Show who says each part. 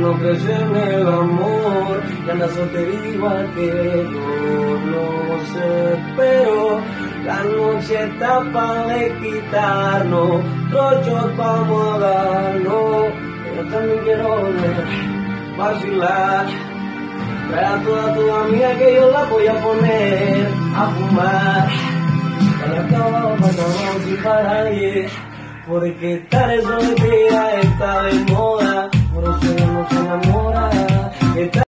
Speaker 1: no creció en el amor y anda soltera igual que yo, no sé, pero la noche está para quitarnos, otro vamos a darnos. Yo también quiero vacilar. Trae a toda tu amiga que yo la voy a poner a fumar. Para acá sin parar, yeah. Porque estar soltera está de moda, por eso no se enamora.